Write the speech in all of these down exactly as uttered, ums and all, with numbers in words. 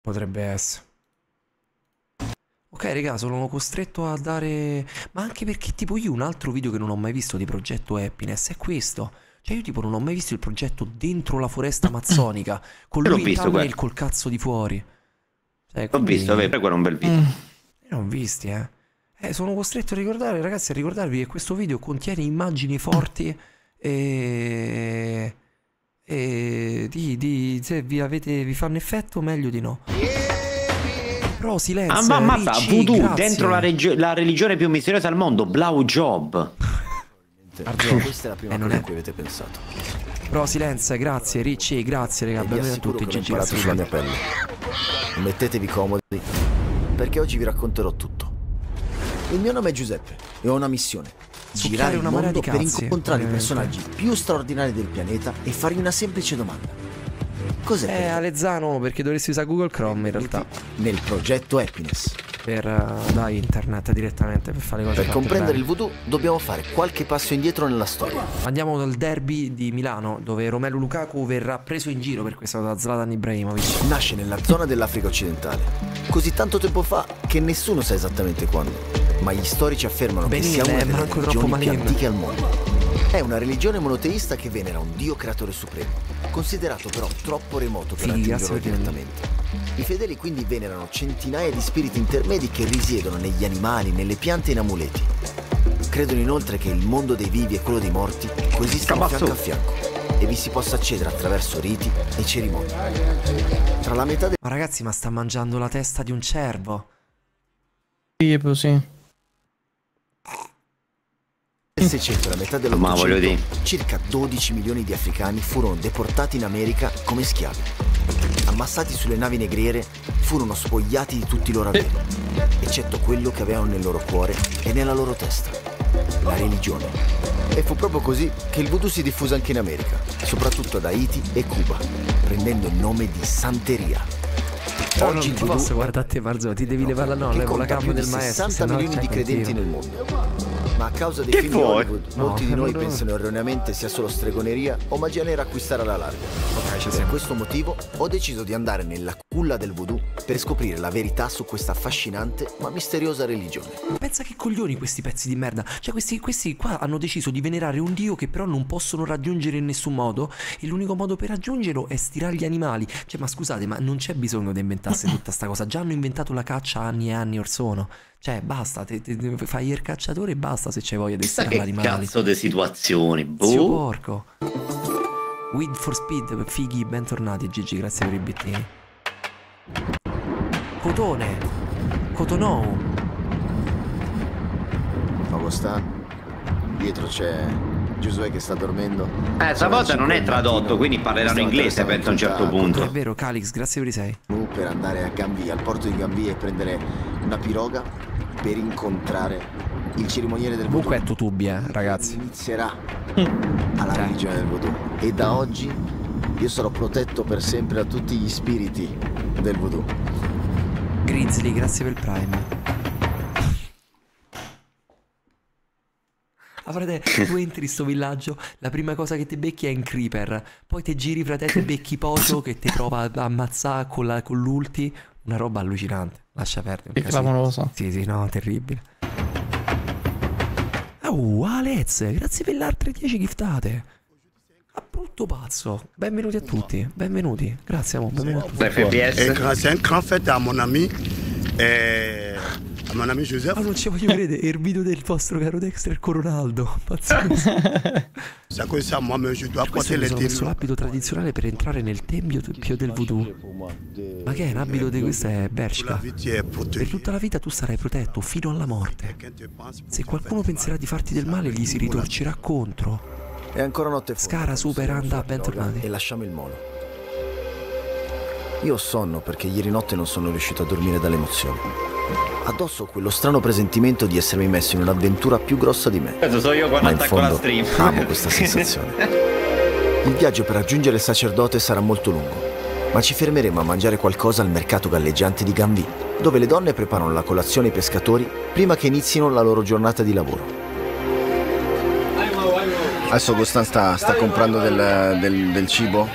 Potrebbe essere. Ok, raga, sono costretto a dare... Ma anche perché tipo io un altro video che non ho mai visto di progetto Happiness è questo. Cioè io tipo non ho mai visto il progetto dentro la foresta amazzonica con lui in thumbnail col cazzo di fuori. Cioè, L'ho visto, vabbè, quello è un bel video. Mm. Non ho visti, eh. Eh, sono costretto a ricordare, ragazzi, a ricordarvi che questo video contiene immagini forti e... E... Di, di, se vi, avete, vi fanno effetto, meglio di no. Però silenzio. Ah, ma ammazza, Ricci, voodoo grazie. dentro la, la religione più misteriosa al mondo, Blau Job. Arzo, questa è la prima eh, cosa a cui avete pensato. Però silenzio, grazie Ricci, grazie raga, benvenuti a tutti, G G, grazie sulla mia pelle. Mettetevi comodi, perché oggi vi racconterò tutto. Il mio nome è Giuseppe e ho una missione: girare il mondo per incontrare i personaggi più straordinari del pianeta e fargli una semplice domanda: cos'è? Eh, Alezzano, perché dovresti usare Google Chrome in realtà. Nel progetto Happiness. Per uh, da internet direttamente per fare cose. Per comprendere bene il voodoo dobbiamo fare qualche passo indietro nella storia. Andiamo dal derby di Milano, dove Romelu Lukaku verrà preso in giro per questo da Zlatan Ibrahimovic. Nasce nella zona dell'Africa occidentale, così tanto tempo fa che nessuno sa esattamente quando, ma gli storici affermano Benin, che sia una delle religioni più antiche al mondo. È una religione monoteista che venera un dio creatore supremo, considerato però troppo remoto per Fighi, raggiungerlo direttamente. I fedeli quindi venerano centinaia di spiriti intermedi che risiedono negli animali, nelle piante e in amuleti. Credono inoltre che il mondo dei vivi e quello dei morti coesistano fianco a fianco e vi si possa accedere attraverso riti e cerimonie. Tra la metà de- Ma ragazzi, ma sta mangiando la testa di un cervo. Sì, sì. Nel Seicento e la metà dell'Ottocento circa dodici milioni di africani furono deportati in America come schiavi. Ammassati sulle navi negriere, furono spogliati di tutti i loro averi, eccetto quello che avevano nel loro cuore e nella loro testa: la religione. E fu proprio così che il voodoo si diffuse anche in America, soprattutto ad Haiti e Cuba, prendendo il nome di Santeria. Oggi non posso guardare te, Marzo, ti devi levare la no, levo la gamba del maestro. sessanta milioni di credenti nel mondo. Ma a causa dei film di Hollywood, molti di noi pensano erroneamente sia solo stregoneria o magia nera acquistare alla larga. Per questo motivo ho deciso di andare nella culla del voodoo per scoprire la verità su questa affascinante ma misteriosa religione. Pensa che coglioni questi pezzi di merda. Cioè questi, questi qua hanno deciso di venerare un dio che però non possono raggiungere in nessun modo, e l'unico modo per raggiungerlo è stirare gli animali. Cioè ma scusate, ma non c'è bisogno di inventarsi tutta sta cosa. Già hanno inventato la caccia anni e anni or sono. Cioè basta, te, te, te fai il cacciatore e basta se c'hai voglia di stirare l'animale. Che cazzo di situazioni, boh. Zio porco. Weed for Speed, fighi, bentornati Gigi, grazie per i bittini. Cotone, Cotonou. Augustin, dietro c'è Giosuè che sta dormendo. Eh, stavolta non è tradotto, quindi parleranno inglese penso a un certo punto. È vero, Calix, grazie per i sei. Per andare a Gambi, al porto di Gambi, e prendere una piroga per incontrare il cerimoniere del voodoo. Comunque è tutubi, eh, ragazzi. Inizierà alla religione del voodoo. E da oggi io sarò protetto per sempre da tutti gli spiriti del voodoo. Grizzly, grazie per il Prime. Ah, frate, tu entri in sto villaggio, la prima cosa che ti becchi è un creeper, poi ti giri, frate, ti becchi Pocio che ti prova ad ammazzare con, la, con l'ulti. Una roba allucinante. Lascia perdere. Che clamoroso. Sì, sì, no, terribile. Oh, Alex, grazie per le altre dieci giftate. A brutto pazzo. Benvenuti a tutti, benvenuti. Grazie, amore, benvenuti a tutti. F P S. C'est un grand fête à mon ami. Eh... A mon ami Joseph. Ma non ci voglio credere, è il video del vostro caro Dexter con Ronaldo. Pazzesco. C'est comme ça, moi-même, je dois porter mi les sono messo l'abito tradizionale per entrare nel tempio del voodoo. Ma che è un abito di questo? È Bershka. Per tutta la vita tu sarai protetto fino alla morte. Se qualcuno penserà di farti del male, gli si ritorcerà contro. È ancora notte fuori. Scara, super, anda, bentornati. E lasciamo il molo. Io ho sonno perché ieri notte non sono riuscito a dormire dall'emozione. Addosso ho quello strano presentimento di essermi messo in un'avventura più grossa di me. Questo so io quando Ma in attacco la fondo stream. amo questa sensazione. Il viaggio per raggiungere il sacerdote sarà molto lungo, ma ci fermeremo a mangiare qualcosa al mercato galleggiante di Gambi, dove le donne preparano la colazione ai pescatori prima che inizino la loro giornata di lavoro. Adesso Augustin sta, sta comprando del, del, del cibo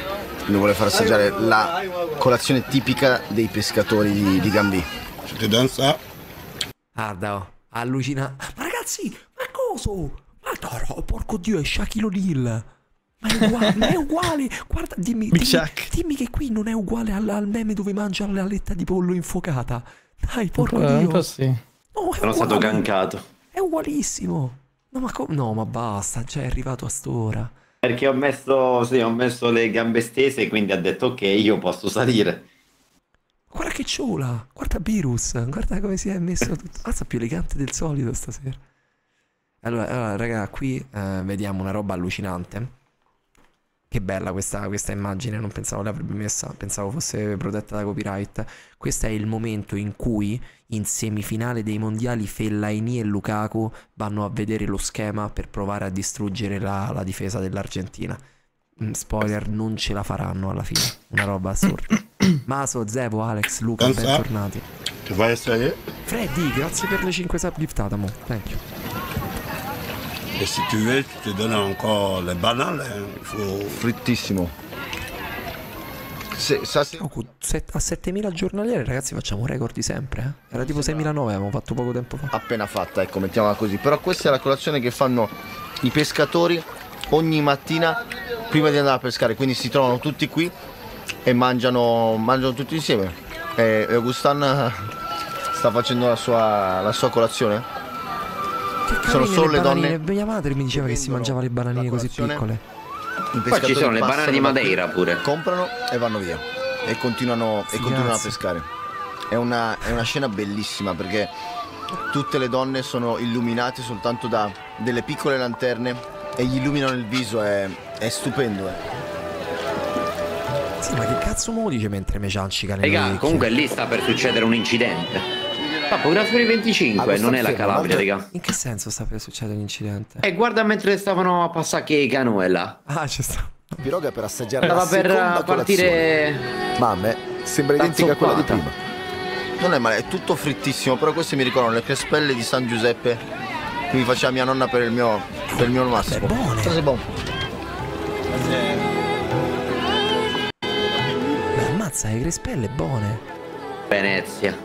mi vuole far assaggiare la colazione tipica dei pescatori di, di Gambì. Ti danza? Guarda, oh, allucina. Ma ragazzi, ma coso? Ma no, porco dio, è Shaquille O'Neal. Ma è uguale, ma è uguale. Guarda, dimmi, dimmi, dimmi che qui non è uguale al, al meme dove mangia la aletta di pollo infuocata. Dai, porco un dio. po' sì. No, Sono stato gankato. È ugualissimo. No, ma, no, ma basta, già è arrivato a st'ora. Perché ho messo, sì, ho messo le gambe stese e quindi ha detto ok, io posso salire. Guarda che ciula, guarda Virus, guarda come si è messo tutto. Mazza, più elegante del solito stasera. Allora, allora raga, qui eh, vediamo una roba allucinante. Che bella questa, questa immagine, non pensavo l'avrebbe messa, pensavo fosse protetta da copyright. Questo è il momento in cui in semifinale dei mondiali Fellaini e Lukaku vanno a vedere lo schema per provare a distruggere la, la difesa dell'Argentina. Spoiler, non ce la faranno alla fine, una roba assurda. Maso, Zevo, Alex, Luca, bentornati. Ti vai a essere? Freddy, grazie per le cinque sub giftate, mo. Thank you. E se tu vuoi, ti dono ancora le banane, il faut... Frittissimo. Se, sa se... Oh, a settemila giornaliere, ragazzi, facciamo un record di sempre. Eh? Era tipo seimilanove, avevamo fatto poco tempo fa. Appena fatta, ecco, mettiamola così. Però questa è la colazione che fanno i pescatori ogni mattina prima di andare a pescare. Quindi si trovano tutti qui e mangiano, mangiano tutti insieme. E, e Augustin sta facendo la sua, la sua colazione. Che sono solo le, le donne. Mia madre mi diceva che si mangiava le bananine così piccole. Poi ci sono le banane di Madeira pure. Comprano e vanno via. E continuano, e continuano a pescare. È una, è una scena bellissima perché tutte le donne sono illuminate soltanto da delle piccole lanterne e gli illuminano il viso. È, è stupendo. Eh. Sì, ma che cazzo mo dice mentre me ciancica nelle Raga, comunque lì sta per succedere un incidente. Papo, Grafferi venticinque, ah, non è la Calabria, raga. In che senso sta per succedere un incidente? E eh, guarda mentre stavano a passare che canoe là. Ah, c'è sta. Piroga per assaggiare Stava la per seconda partire. Colazione. Ma a me sembra identica a quella di prima. Non è male, è tutto frittissimo, però queste mi ricordano le crespelle di San Giuseppe che mi faceva mia nonna per il mio, per il mio massimo. È buone. È buono. Beh, ammazza, le crespelle buone. Venezia.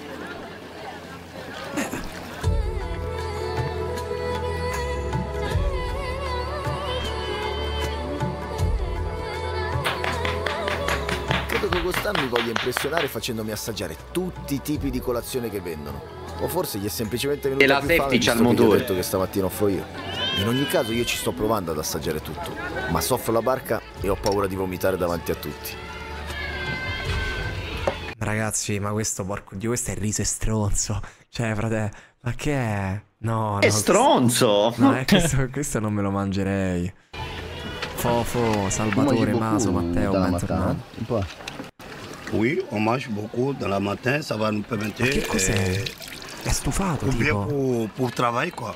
Quest'anno mi voglio impressionare facendomi assaggiare tutti i tipi di colazione che vendono. O forse gli è semplicemente venuta e la più fame visto al che ho detto che stamattina offro io. In ogni caso io ci sto provando ad assaggiare tutto, ma soffro la barca e ho paura di vomitare davanti a tutti. Ragazzi, ma questo porco dio, questo è il riso e stronzo. Cioè, frate, ma che è? No, è no, stronzo! No, è questo, questo non me lo mangerei. Fofo, Salvatore, Maso, Matteo, bentornati. Un po'. Oui, on mange beaucoup dans la matin, ça va nous permettre. Ma che cos'è? È stufato, pour tipo. Pour, pour travail, quoi.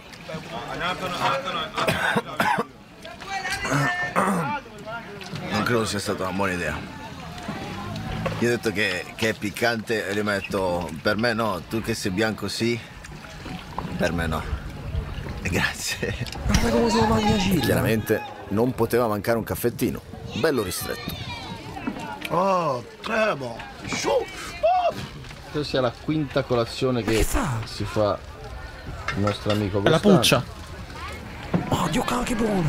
Non credo sia stata una buona idea. Io ho detto che, che è piccante e gli ho detto, per me no, tu che sei bianco sì, per me no. E grazie. Guarda come se lo mangia Gilda. Chiaramente non poteva mancare un caffettino, bello ristretto. Oh, très bon. Chaud. Oh. Questa sia la quinta colazione che, che fa? si fa il nostro amico. È la puccia. Oh, Dio, che buono.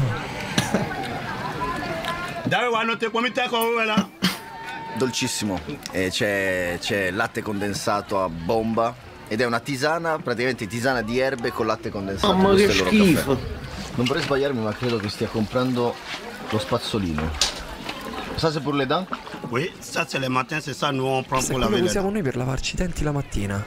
Dai, guarda, te come te con dolcissimo. E c'è, c'è latte condensato a bomba ed è una tisana, praticamente tisana di erbe con latte condensato. Ma che schifo. Non vorrei sbagliarmi, ma credo che stia comprando lo spazzolino. Ça c'est pour les dents? Oui, ça c'est le matin, c'est ça, nous on prend pour laver le le usiamo noi per lavarci i denti la mattina.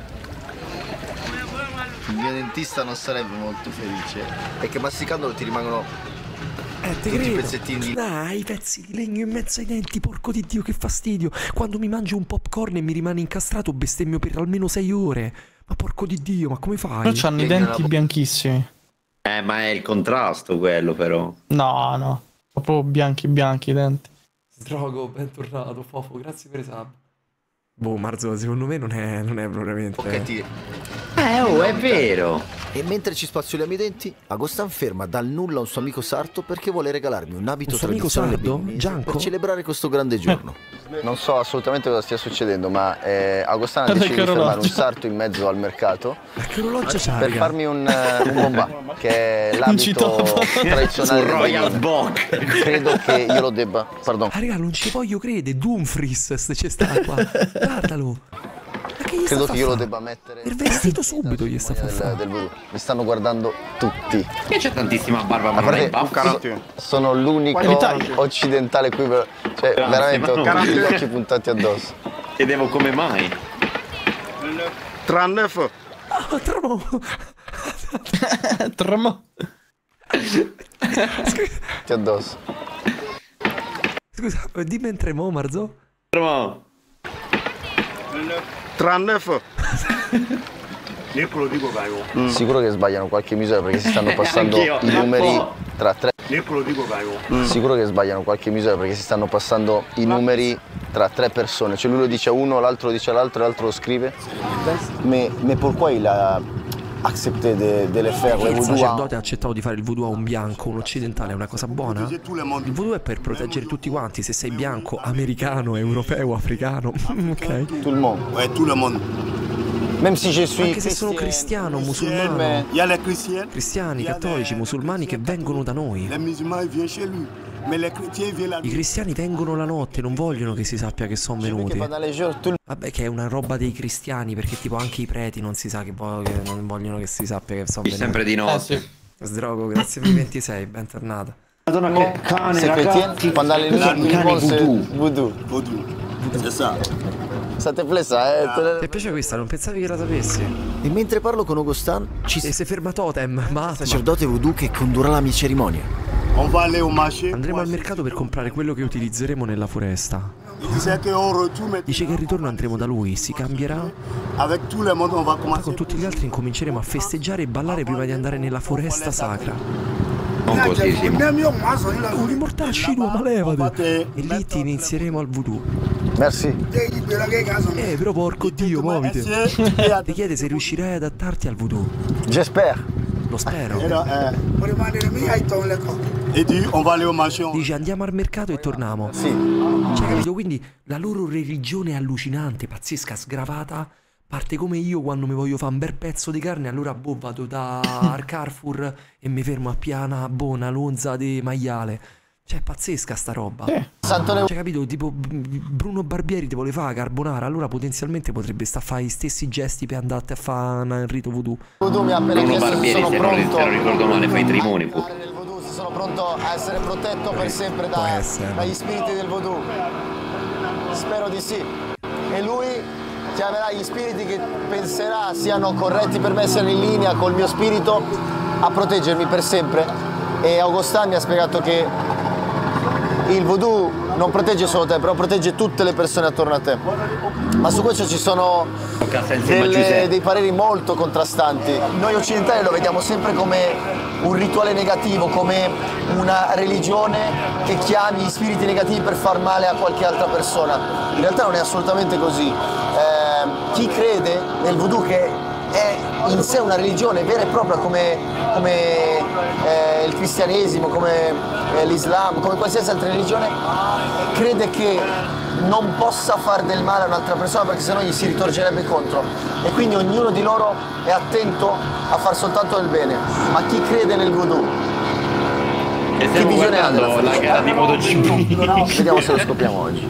Il mio dentista non sarebbe molto felice. È che masticandolo ti rimangono eh, te tutti credo. i pezzettini di... Dai, i pezzi di legno in mezzo ai denti, porco di Dio, che fastidio. Quando mi mangio un popcorn e mi rimane incastrato bestemmio per almeno sei ore. Ma porco di Dio, ma come fai? Però c'hanno i denti bianchissimi. Eh, ma è il contrasto quello però. No, no. Proprio bianchi bianchi i denti. Drogo, bentornato, Fofo, grazie per i sub. Boh, Marzo, secondo me non è, non è propriamente... Ok, ti... Eh, oh, è vero. E mentre ci spazzoliamo i denti, Agostan ferma dal nulla un suo amico sarto perché vuole regalarmi un abito Un suo amico tradizionale sardo? beninese Gianco? per celebrare questo grande giorno. Non so assolutamente cosa stia succedendo, ma eh, Agostan ha deciso di fermare un sarto in mezzo al mercato Ma che orologio c'ha, per raga? farmi un, uh, un bombà, che è l'abito tradizionale del Royal Benin. Bock. Credo che io lo debba, pardon, Ah, raga, non ci voglio credere. Dumfries se c'è sta qua. Guardalo. Ma che gli credo sta che io fa lo fa? debba mettere Il vestito subito gli sta fa del, fare. del voodoo. Mi stanno guardando tutti. Che c'è tantissima barba, ma A non hai parte, baffi. so- sono l'unico occidentale qui, per- cioè Grazie, veramente ho ma non- tutti gli occhi puntati addosso. Chiedevo come mai. trentanovă. Ah, trovo. Tramo. Tutti addosso. Scusa, dimmi in tremo, Marzo. Però trentanovă. Nicolo dico caio. Sicuro che sbagliano qualche misura perché si stanno passando Anch'io, i numeri un po'. tra tre. Nicolo dico caio. Sicuro che sbagliano qualche misura perché si stanno passando i numeri tra tre persone. Cioè lui lo dice a uno, l'altro lo dice all'altro e l'altro lo scrive. Mais, mais pourquoi il a accepté de, de le faire le Il voodoo? sacerdote ha accettato di fare il voodoo a un bianco, un occidentale, è una cosa buona? Protéger tout le monde. Il voodoo è per proteggere tutti quanti, se sei bianco, americano, europeo, africano. Ok. Tout le monde. Ouais, tout le monde. Même si je suis Anche se sono cristiano, musulmano. Mais il y a les chrétiens. Cristiani, il y a cattolici, les- musulmani che vengono da noi. Les musulmans ils viennent chez lui. Mais les chrétiens viennent la I cristiani vengono la notte, non vogliono che si sappia che sono venuti. pendant les jours, tout le Vabbè, che è una roba dei cristiani, perché tipo anche i preti non si sa che, vo- che non vogliono che si sappia che sono venuti. sempre di Eh notte. sì. Sdrogo, grazie per i ventisei, bentornata. Madonna che cane, c'est chrétien, ragazzi. pendant les jours, tout le Cani monde c'est voodoo. voodoo. vaudou. C'est ça. Ça te plaît ça, eh? Te- Ti piace questa? Non pensavi che la sapessi? E mentre parlo con Agostan, ci E si ferma Totem, ma sacerdote voodoo che condurrà la mia cerimonia. On va aller au marché. andremo al mercato per comprare quello che utilizzeremo nella foresta. Il disait qu'au retour maintenant, Dice che al ritorno andremo da lui, si cambierà, avec tout le monde on va poi commencer. con tutti gli altri incominceremo a festeggiare e ballare prima di andare nella foresta sacra. Non così, Simo. Un immortacci tu, ma levati! E lì ti inizieremo al voodoo. Merci. Eh, però porco dio, muoviti! Ti chiede se riuscirai ad adattarti al voodoo. J'espère. Lo spero. Et dit on va aller au marché. on- Dice andiamo al mercato e torniamo. Sì. Cioè, capito? Quindi la loro religione è allucinante, pazzesca, sgravata. Parte come io quando mi voglio fare un bel pezzo di carne, allora boh, vado da al Carrefour e mi fermo a piana buona lonza di maiale. Cioè, è pazzesca sta roba. Santo Le- Cioè, capito? Tipo Bruno Barbieri ti vuole fare la carbonara, allora potenzialmente potrebbe sta a fare gli stessi gesti per andarti a fare un rito voodoo. voodoo mi ha appena Bruno chiesto se Barbieri, sono se non, pronto se non ricordo male, fa i trimoni. pu. a fare del voodoo, se sono pronto a essere protetto per sempre Può da- essere. dagli spiriti del voodoo. Spero di sì. E lui chiamerà gli spiriti che penserà siano corretti per me, siano in linea col mio spirito, a proteggermi per sempre. E Agostan mi ha spiegato che il voodoo non protegge solo te, però protegge tutte le persone attorno a te. Ma su questo ci sono Cazzo, insieme a delle- Giuseppe. dei pareri molto contrastanti. Noi occidentali lo vediamo sempre come un rituale negativo, come una religione che chiami gli spiriti negativi per far male a qualche altra persona. In realtà non è assolutamente così. Eh, chi crede nel voodoo, che è in sé una religione vera e propria come, come eh, il cristianesimo, come eh, l'Islam, come qualsiasi altra religione, crede che non possa far del male a un'altra persona perché sennò gli si ritorgerebbe contro, e quindi ognuno di loro è attento a far soltanto del bene. Ma chi crede nel voodoo? E stiamo visione ha della guardando la felicità? gara di MotoGP. Vediamo se lo scopriamo oggi.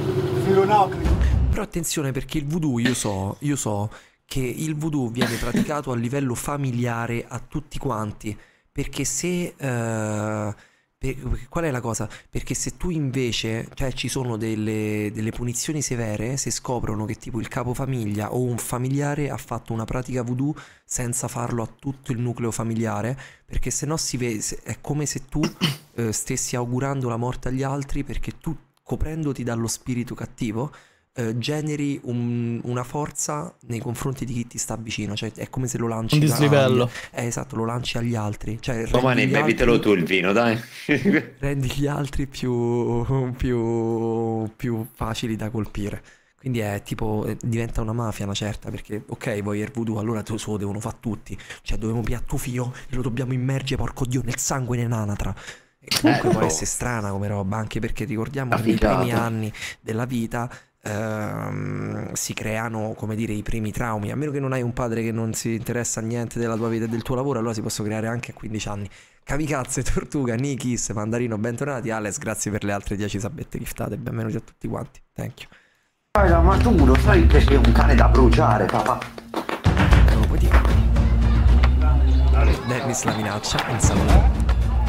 Però attenzione, perché il voodoo, io so, io so che il voodoo viene praticato a livello familiare a tutti quanti, perché se... eh, per- qual è la cosa? Perché se tu invece, cioè ci sono delle, delle punizioni severe se scoprono che tipo il capofamiglia o un familiare ha fatto una pratica voodoo senza farlo a tutto il nucleo familiare, perché sennò si vede, se- è come se tu eh, stessi augurando la morte agli altri, perché tu, coprendoti dallo spirito cattivo, eh, generi un- una forza nei confronti di chi ti sta vicino, cioè è come se lo lanci Un da- dislivello. eh, esatto, lo lanci agli altri, cioè Domani rendi gli bevitelo altri- tu il vino, dai. rendi gli altri più, più, più facili da colpire. Quindi è tipo, eh, diventa una mafia una certa, perché ok, vuoi il voodoo, allora tu lo devono fare tutti. Cioè dobbiamo pigliare tuo figlio e lo dobbiamo immergere, porco Dio, nel sangue e nell'anatra. E comunque eh, può no. essere strana come roba, anche perché ricordiamo che nei primi anni della vita ehm, si creano, come dire, i primi traumi. A meno che non hai un padre che non si interessa a niente della tua vita e del tuo lavoro, allora si possono creare anche a quindici anni. Kamikaze, Tortuga, Nikis, Mandarino, bentornati. Alex, grazie per le altre dieci sabette giftate. Benvenuti a tutti quanti. Thank you. Raga, ma tu lo sai che sei un cane da bruciare, papà? Non lo puoi dire. Dennis la minaccia, un saluto.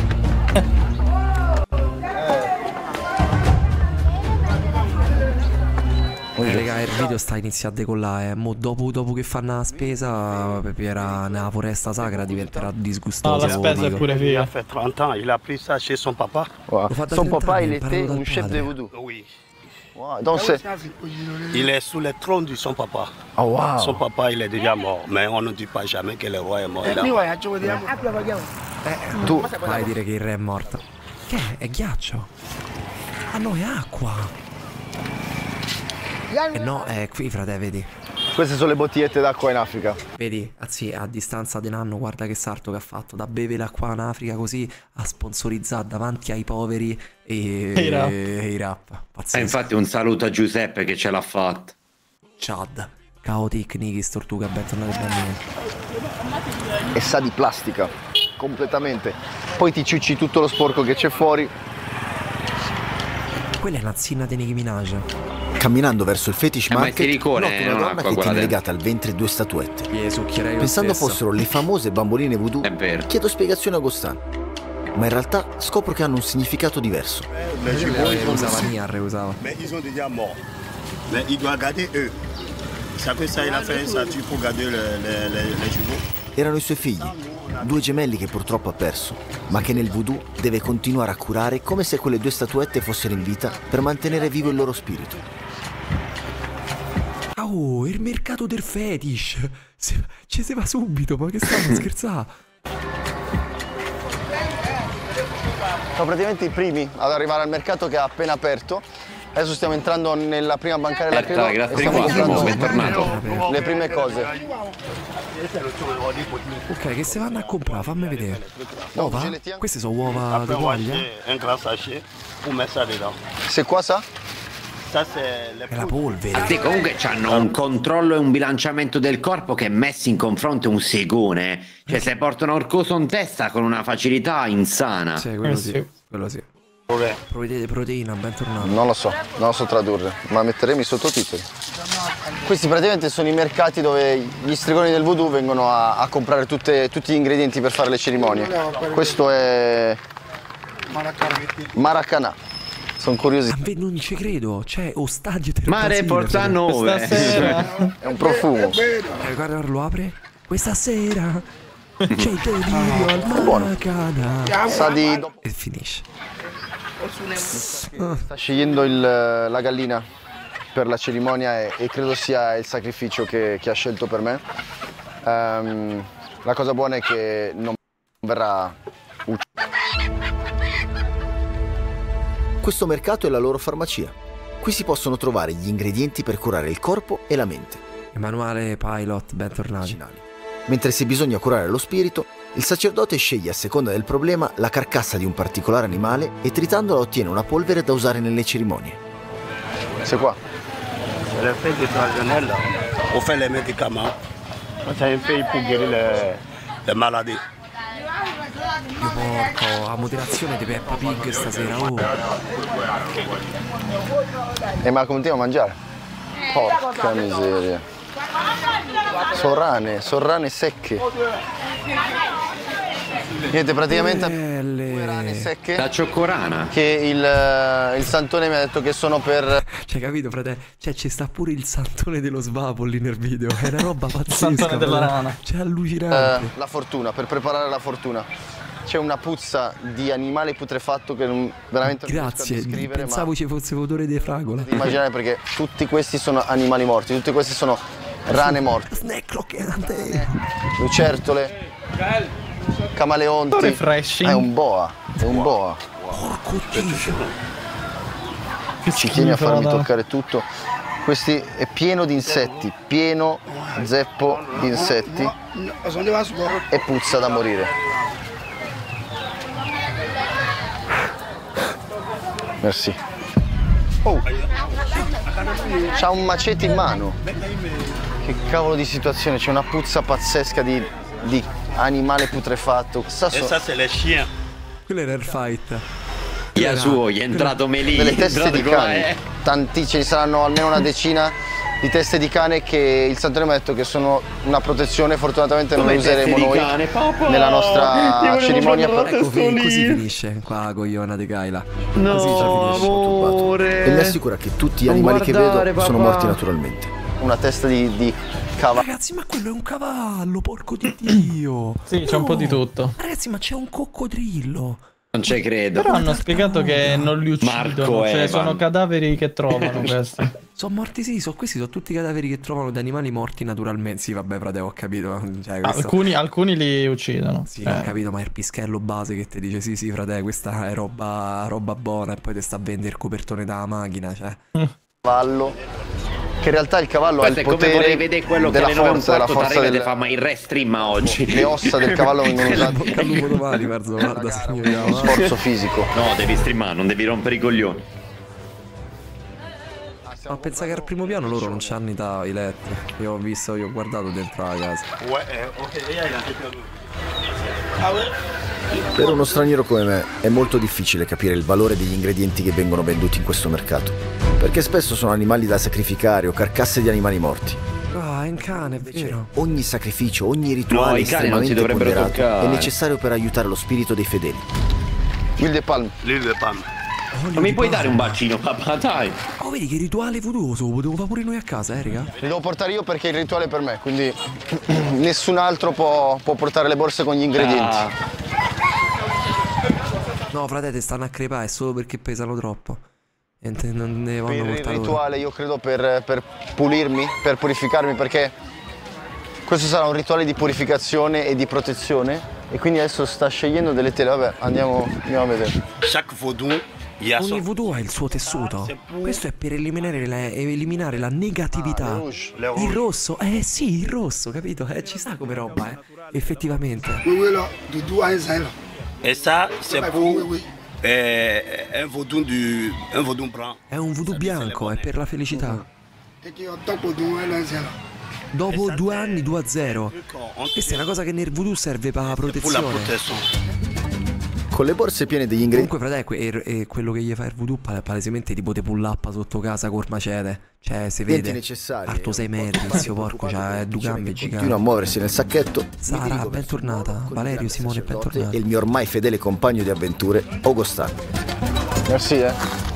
Eh, raga, il video sta iniziando a decollare. Mo dopo, dopo che fanno la spesa, Pepiera nella foresta sacra diventerà disgustoso. No, la spesa è pure via. Il a fait trente ans, il a pris ça chez son papa. Wow. Son papa, il était un chef de voodoo. Oui. Wow. Donc c'est... Il est sous le trône de son papa. Oh wow. Son papa, il est déjà mort, mais on ne dit pas jamais que le roi est mort. Là. Eh, tu vai a dire che il re è morto. Che è? È ghiaccio? Ah no, è acqua. Eh no, è qui, frate, vedi. Queste sono le bottigliette d'acqua in Africa. Vedi, anzi, a distanza di un anno, guarda che sarto che ha fatto. Da bere l'acqua in Africa così a sponsorizzare davanti ai poveri e, e i rap. E i rap. Eh, infatti un saluto a Giuseppe che ce l'ha fatta. Chad, Chaotic, Nikis, Tortuga, bentornati bambini. E sa di plastica, completamente. Poi ti ciucci tutto lo sporco che c'è fuori. Quella è una zinna di Nicki Minaj. Camminando verso il fetish eh, market, nota una donna che tiene legate al ventre due statuette. Pensando fossero le famose bamboline voodoo, chiedo spiegazioni a Gostan. Ma in realtà scopro che hanno un significato diverso. Usava Niar, usava. Mais ils ont déjà mort. Mais il doit garder eux. Ça que ça il a fait ça tu pour garder les jumeaux. Erano i suoi figli, due gemelli che purtroppo ha perso, ma che nel voodoo deve continuare a curare come se quelle due statuette fossero in vita per mantenere vivo il loro spirito. Oh, il mercato del fetish! Se, ci si va subito, ma che stiamo scherzando? Sono praticamente i primi ad arrivare al mercato che ha appena aperto. Adesso stiamo entrando nella prima bancaria della Credo e stiamo comprando le prime cose. Ok, che se vanno a comprare? Fammi vedere. Uova? Queste sono uova di quaglia? Se qua sa? È la polvere. Sì, comunque hanno un controllo e un bilanciamento del corpo che messi in confronto è un segone. Cioè se portano Orcoso in testa con una facilità insana. Sì, quello eh sì, sì. quello sì. Proteine, proteina, bentornato. Non lo so, non lo so tradurre, ma metteremo i sottotitoli. Questi praticamente sono i mercati dove gli stregoni del voodoo vengono a, a comprare tutte, tutti gli ingredienti per fare le cerimonie. Questo è Maracanã. Sono curiosi. Non ci credo, c'è ostaggio del Mare Portanove. È un profumo. Eh, guarda, lo apre. Questa sera c'è il delirio al Maracanã. Sa di... E finisce. Sta scegliendo il, la gallina per la cerimonia e, e credo sia il sacrificio che, che ha scelto per me. Um, la cosa buona è che non verrà ucciso. Questo mercato è la loro farmacia. Qui si possono trovare gli ingredienti per curare il corpo e la mente. Emanuele Pilot, bentornati. Mentre se bisogna curare lo spirito, il sacerdote sceglie a seconda del problema la carcassa di un particolare animale e tritandola ottiene una polvere da usare nelle cerimonie. C'est quoi? C'est le fait traditionnel. On fait les médicaments. C'est un fait pour guérir les, les maladies. Io porco, la moderazione di Peppa Pig stasera, oh. E ma continuo a mangiare? Porca miseria. Sono rane, sono rane secche. Niente, praticamente due rane secche. La cioccorana. Che il, il santone mi ha detto che sono per... Cioè, capito, frate? Cioè, ci sta pure il santone dello Svapol lì nel video. È una roba pazzesca. Il santone della rana. Cioè, allucinante. Uh, la fortuna, per preparare la fortuna. C'è una puzza di animale putrefatto che non, veramente non Grazie, riesco a descrivere, pensavo ma ci fosse odore di fragola. Immaginare perché tutti questi sono animali morti, tutti questi sono rane morte. Snack croccante. Lucertole, camaleonti. Refreshing. È un boa, è un boa. Porco Dio. Ci tieni a farmi toccare tutto. Questi è pieno di insetti, pieno zeppo di insetti e puzza da morire. Merci. Oh, c'ha un macete in mano. Che cavolo di situazione, c'è una puzza pazzesca di, di animale putrefatto. So... Quello era il fight. Via suo, gli è entrato Melì. Delle teste di cane. Tanti, ce ne saranno almeno una decina di teste di cane che il Santo Nome ha detto che sono una protezione. Fortunatamente non le useremo noi cane, nella nostra cerimonia. Per... Così, così finisce qua cogliona di Kaila. No, così amore. E mi assicura che tutti gli animali che vedo papà. sono morti naturalmente. Una testa di, di cavallo. Ragazzi, ma quello è un cavallo, porco di Dio. Sì, c'è no. un po' di tutto. Ragazzi, ma c'è un coccodrillo. Non ci credo. Però hanno spiegato che non li uccidono. Marco cioè Evan. sono cadaveri che trovano questi. Sono morti, sì, sono, questi sono tutti cadaveri che trovano di animali morti naturalmente. Sì, vabbè, frate, ho capito. Cioè, questo... alcuni, alcuni li uccidono. Sì, eh. ho capito, ma è il pischello base che ti dice sì, sì, frate, questa è roba, roba buona. E poi ti sta a vendere il copertone della macchina, cioè. Cavallo. Che in realtà il cavallo Questo ha il è come potere vorrei vedere quello che della alle nove e un forza, della quarto forza del... del... fa ma il re stream oggi. Le ossa del cavallo vengono usate. Bocca al lupo domani, Marzo, guarda, signoriamo. Sforzo fisico. No, devi streamare, non devi rompere i coglioni. Ma pensa che al primo piano loro non c'hanno i letti. Io ho visto, io ho guardato dentro la casa. Per uno straniero come me è molto difficile capire il valore degli ingredienti che vengono venduti in questo mercato, perché spesso sono animali da sacrificare o carcasse di animali morti. Ah, è un cane, è vero. Ogni sacrificio, ogni rituale no, i cani non si dovrebbero toccare. È necessario per aiutare lo spirito dei fedeli. L'huile de palme. L'huile de palme. Oh, ma mi puoi dare un bacino, papà, dai? Oh, vedi che rituale voodoo, lo potevo fare pure noi a casa, eh, raga? Li devo portare io perché il rituale è per me, quindi nessun altro può, può portare le borse con gli ingredienti. Ah. No, frate, stanno a crepare, è solo perché pesano troppo. E non ne vanno Per il portare rituale io credo per, per pulirmi, per purificarmi, perché questo sarà un rituale di purificazione e di protezione. E quindi adesso sta scegliendo delle tele, vabbè, andiamo, andiamo a vedere. Chaque vaudou. Ogni voodoo ha il suo tessuto. Questo è per eliminare la, eliminare la negatività. Ah, il rosso, eh sì, il rosso, capito? Eh, ci sta come roba, eh. Effettivamente. E ça, c'est pour eh, un vaudou du, un vaudou blanc. È un voodoo bianco, è per la felicità. Dopo due anni due a zero. Questa è una cosa che nel voodoo serve per la protezione. Con le borse piene degli ingredienti. Comunque, frate, è, è quello che gli fa il voodoo palesemente tipo te pullappa sotto casa col macete. Cioè, si vede alto sei metri, zio porco, cioè due gambe giganti. Continua a muoversi nel sacchetto. Sara, bentornata. Valerio, Simone, bentornati. E il mio ormai fedele compagno di avventure, Augustin. Merci, eh.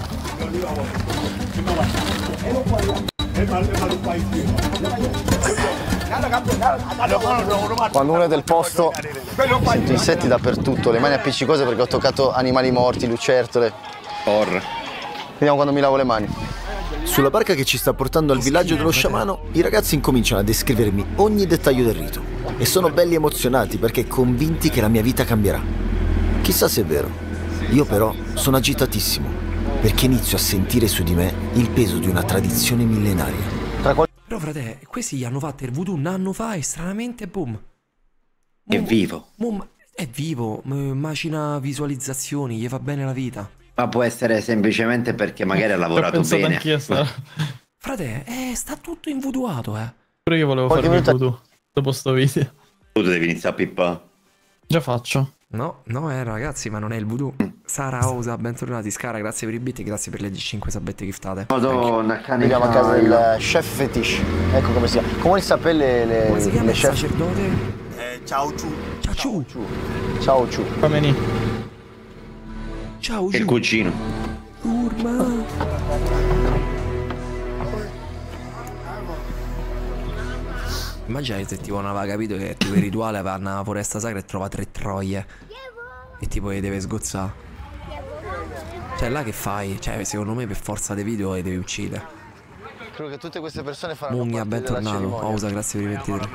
Quando uno è del posto sento insetti dappertutto, le mani appiccicose perché ho toccato animali morti, lucertole. Or. Vediamo quando mi lavo le mani. Sulla barca che ci sta portando al villaggio dello sciamano, i ragazzi incominciano a descrivermi ogni dettaglio del rito e sono belli emozionati perché convinti che la mia vita cambierà. Chissà se è vero. Io però sono agitatissimo perché inizio a sentire su di me il peso di una tradizione millenaria. Però frate, questi gli hanno fatto il voodoo un anno fa e stranamente boom. È vivo. Boom, è vivo, macina visualizzazioni, gli fa bene la vita. Ma può essere semplicemente perché magari ha lavorato bene. Frate, eh, sta tutto invoodooato, eh. Pure io volevo fare il voodoo dopo sto video. Tu devi iniziare a pippare. Già faccio. No, no, eh, ragazzi, ma non è il voodoo. Sara Osa, bentornati. Scara, grazie per i bit e grazie per le cinque sabette giftate. Madonna, cane. Andiamo a casa del chef fetish. Ecco come si chiama. Come si sapete le, le, come si chiama le il chef? sacerdote? Eh, ciao Ciu. Ciao Ciu. Ciao Ciu. Fameni. Ciao Ciu. Il cugino. Urma. Immagina se tipo non aveva capito che tipo il rituale va nella foresta sacra e trova tre troie e tipo le deve sgozzare. Cioè là che fai? Cioè secondo me per forza dei video le devi uccidere. Credo che tutte queste persone faranno Mummia, bentornato. Osa, grazie per i ventitré.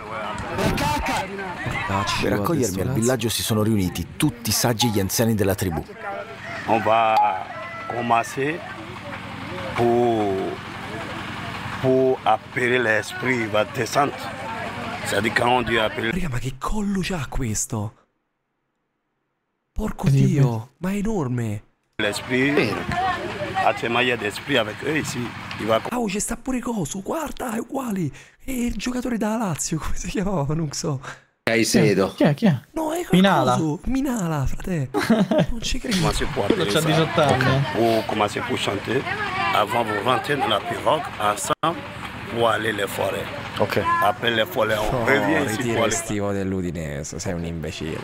Cacci, per accogliermi al villaggio si sosono riuniti tutti i saggi e gli anziani della tribù. On va commencer pour pour appeler l'esprit, il va descendre. C'est-à-dire quand Dieu appelle... Raga, ma che collo c'ha questo? Porco Dio, ma è enorme. L'esprit, attiema il y a d'esprit avec eux ici. Il va... Ah, oh, c'è sta pure Coso, guarda, è uguale. È il giocatore da Lazio, come si chiamava, non so. Caicedo. Chi è? Chi è? No, è Minala. Coso, Minala, frate. Non ci credo. Comment c'est pour Quello appeler c'ha ça? diciotto anni. Pour commencer pour chanter, avant vous rentrez dans la pirogue ensemble pour aller les forêts. Ok. Après les forêts, on Oh, revient ici ritira pour il aller... stivo dell'Udinese, sei un imbecille.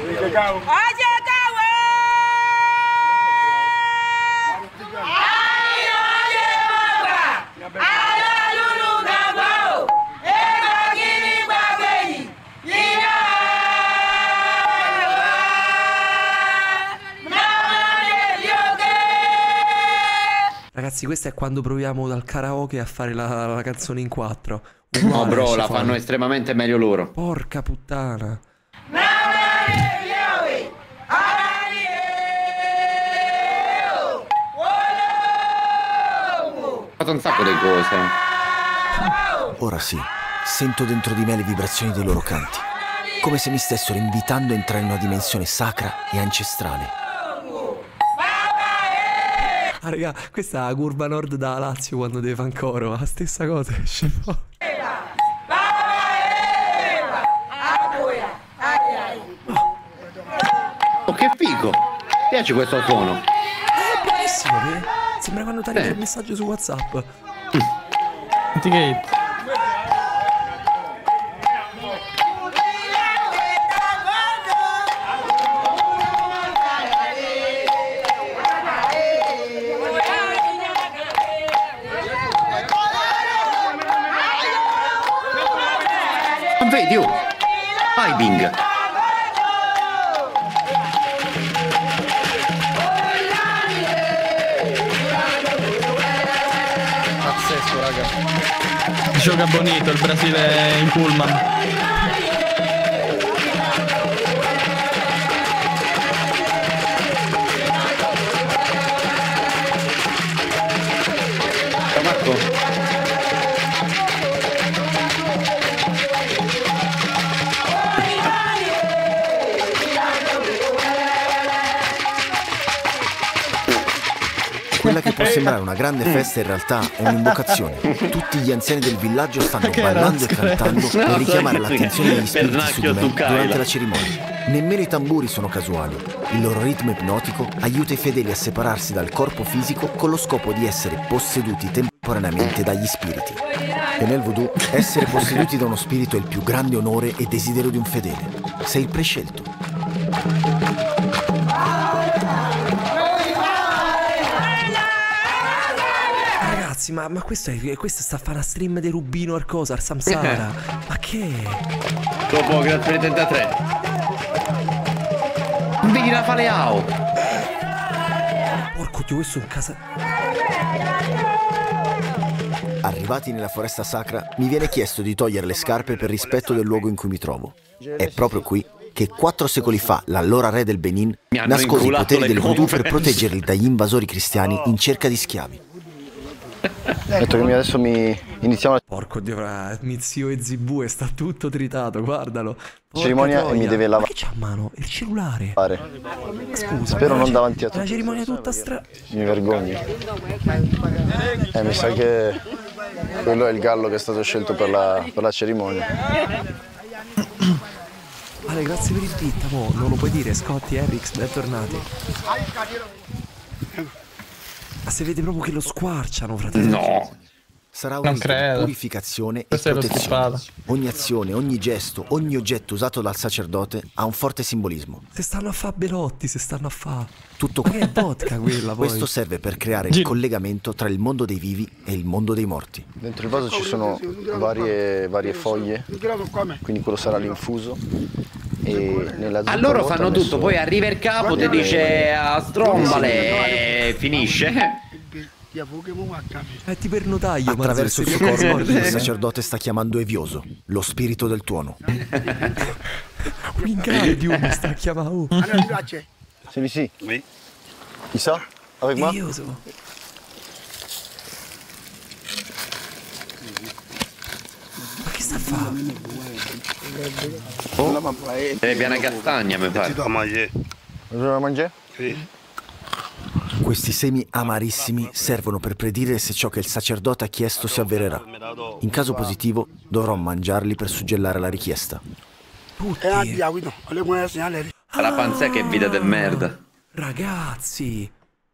Ragazzi, questo è quando proviamo dal karaoke a fare la, la canzone in quattro. Uguale, No, bro, esce la fuori. fanno estremamente meglio loro. Porca puttana. Ho fatto un sacco di cose. Ora sì, sento dentro di me le vibrazioni dei loro canti, come se mi stessero invitando a entrare in una dimensione sacra e ancestrale. Ah, raga, questa è la curva nord da Lazio quando deve fare un coro. La stessa cosa esce fuori. Oh, che figo! Mi piace questo suono. È bellissimo, eh? Sembra quando ti arriva Eh. il messaggio su WhatsApp. Anti-gate. Vedi, oh! Vibing! Pazzesco, raga. Gioca bonito il Brasile in pullman. Ciao Marco! Quella che può sembrare una grande festa in realtà è un'invocazione. Tutti gli anziani del villaggio stanno Che ballando e razza. cantando per No, richiamare sai che- l'attenzione degli spiriti su di Pernacchio me su Kyla. durante la cerimonia. Nemmeno i tamburi sono casuali. Il loro ritmo ipnotico aiuta i fedeli a separarsi dal corpo fisico con lo scopo di essere posseduti temporaneamente dagli spiriti. E nel voodoo, essere posseduti da uno spirito è il più grande onore e desiderio di un fedele. Sei il prescelto. Ragazzi, ma, ma questo, è, questo sta a fare una stream di Rubino Arcosa, al Samsara. Ma che? Dopo grazie per trentatré. Vedi la Faleao! Porco Dio, questo è un casa... Arrivati nella foresta sacra, mi viene chiesto di togliere le scarpe per rispetto del luogo in cui mi trovo. È proprio qui che quattro secoli fa l'allora re del Benin Mi hanno nascose i inculato poteri le del voodoo per Converse. proteggerli dagli invasori cristiani in cerca di schiavi. Ho detto che adesso mi iniziamo la Porco Dio, fra, mi zio e Zibue, sta tutto tritato, guardalo. Porca cerimonia e troia. mi deve Ma lavare. che c'ha a mano? Il cellulare. Scusa. Spero ma non la- davanti a Una tutti. cerimonia tutta stra... Mi vergogno. Eh, mi sa che quello è il gallo che è stato scelto per la, per la cerimonia. Ale, grazie per il beat, mo. Non lo puoi dire, Scotti, Erix, bentornati. Ma se vede proprio che lo squarciano, fratello. No! Sarà un Non rito di credo. purificazione e Questa è lo protezione. schippato. Ogni azione, ogni gesto, ogni oggetto usato dal sacerdote ha un forte simbolismo. Se stanno a fa Belotti, se stanno a fa... Tutto Ma che è vodka quella, poi? questo serve per creare il Gino. collegamento tra il mondo dei vivi e il mondo dei morti. Dentro il vaso ci sono varie, varie foglie, quindi quello sarà l'infuso. E nella A zucca loro vuota fanno ho messo- tutto, poi arriva il capo, ti dice a strombale e finisce. È tipo il notaio, ma Attraverso il se suo ti corpo accorgi- il sacerdote sta chiamando Evioso, lo spirito del tuono. Wingardium mi sta chiamando. Celui-ci. Oui. Qui ça? Avec moi? Io so. sta a fare? Oh, è piena castagna, mi pare. Cosa mangiare? Questi semi amarissimi servono per predire se ciò che il sacerdote ha chiesto si avvererà. In caso positivo, dovrò mangiarli per suggellare la richiesta. Tutti. La panza che è vita del merda. Ragazzi,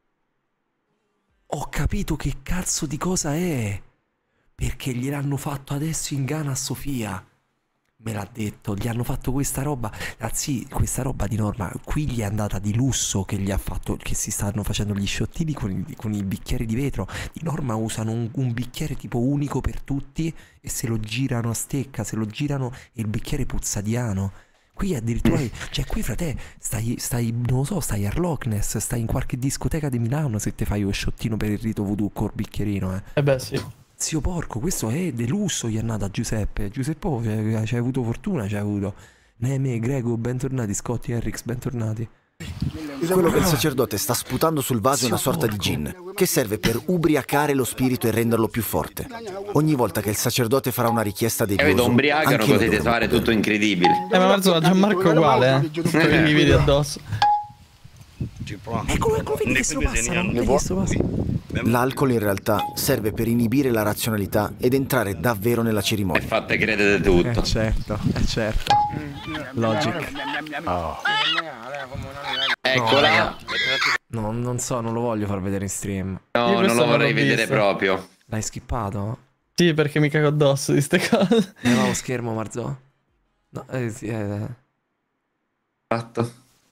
ho capito che cazzo di cosa è. Perché gliel'hanno fatto adesso in Ghana a Sofia. Me l'ha detto, gli hanno fatto questa roba. Ragazzi, questa roba di Norma qui gli è andata di lusso, che gli ha fatto, che si stanno facendo gli sciottini con i, con i bicchieri di vetro. Di Norma usano un, un bicchiere tipo unico per tutti e se lo girano a stecca, se lo girano e il bicchiere puzza di ano. Qui addirittura, cioè qui frate, stai, stai, non lo so, stai a Loch Ness, stai in qualche discoteca di Milano se te fai lo sciottino per il rito voodoo col bicchierino, eh. Eh beh, sì. Zio porco, questo è delusso, gli è nato a Giuseppe. Giuseppe, oh, c'hai c'hai avuto fortuna, c'hai avuto. Neme, Grego, bentornati, Scotti, Henrix, bentornati. Quello che il sacerdote sta sputando sul vaso è una sorta di gin, che serve per ubriacare lo spirito e renderlo più forte. Ogni volta che il sacerdote farà una richiesta dei E vedo ubriacano così di fare tutto incredibile. Eh, ma Marzo, Gianmarco è uguale, eh. Con i lividi addosso. Eccolo, eccolo, vedi che se lo passano, vedi che se lo passano. L'alcol in realtà serve per inibire la razionalità ed entrare davvero nella E cerimonia. fate credere tutto. Eh certo, eh certo. Logic. Oh. Eccola. No, non so, non lo voglio far vedere in stream. No, non lo vorrei vedere proprio. L'hai skippato? Sì, perché mi cago addosso di ste cose. Leva lo schermo, Marzo? No, eh sì, eh. Fatto.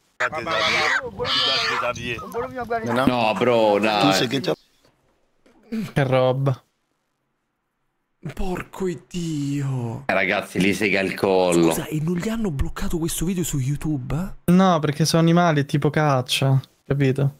No, bro, dai. Che roba. Porco Dio. Eh, ragazzi, li sega il collo. Scusa, e non gli hanno bloccato questo video su YouTube? No, perché sono animali tipo caccia, capito?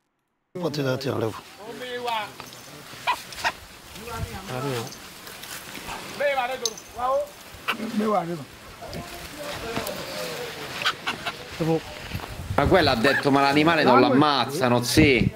Ma quella ha detto, ma l'animale non l'ammazzano, sì.